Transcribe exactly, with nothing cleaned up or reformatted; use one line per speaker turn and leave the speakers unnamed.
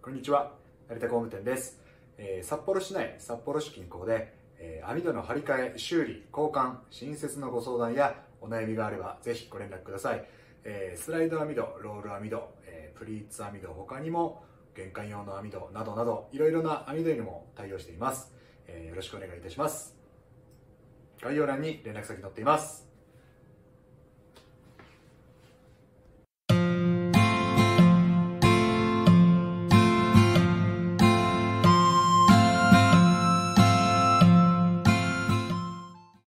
こんにちは、成田工務店です。えー、札幌市内、札幌市近郊で、えー、網戸の張り替え、修理、交換、新設のご相談やお悩みがあればぜひご連絡ください。えー、スライド網戸、ロール網戸、えー、プリーツ網戸、他にも玄関用の網戸などなど、いろいろな網戸にも対応しています。えー、よろしくお願いいたします。概要欄に連絡先載っています。